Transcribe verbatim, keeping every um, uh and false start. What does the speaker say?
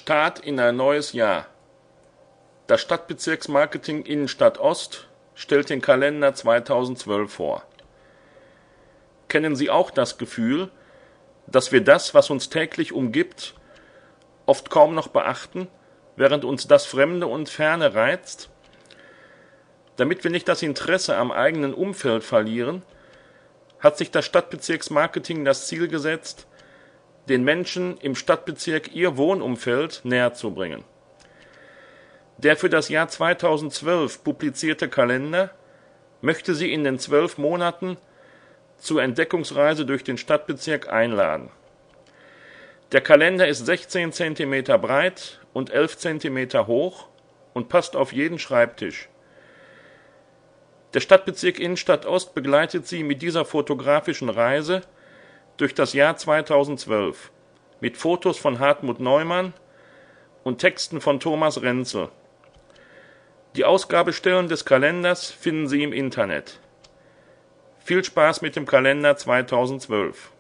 Start in ein neues Jahr. Das Stadtbezirksmarketing Innenstadt Ost stellt den Kalender zweitausendzwölf vor. Kennen Sie auch das Gefühl, dass wir das, was uns täglich umgibt, oft kaum noch beachten, während uns das Fremde und Ferne reizt? Damit wir nicht das Interesse am eigenen Umfeld verlieren, hat sich das Stadtbezirksmarketing das Ziel gesetzt, den Menschen im Stadtbezirk ihr Wohnumfeld näher zu bringen. Der für das Jahr zweitausendzwölf publizierte Kalender möchte Sie in den zwölf Monaten zur Entdeckungsreise durch den Stadtbezirk einladen. Der Kalender ist sechzehn Zentimeter breit und elf Zentimeter hoch und passt auf jeden Schreibtisch. Der Stadtbezirk Innenstadt Ost begleitet Sie mit dieser fotografischen Reise durch das Jahr zweitausendzwölf mit Fotos von Hartmut Neumann und Texten von Thomas Renzel. Die Ausgabestellen des Kalenders finden Sie im Internet. Viel Spaß mit dem Kalender zweitausendzwölf!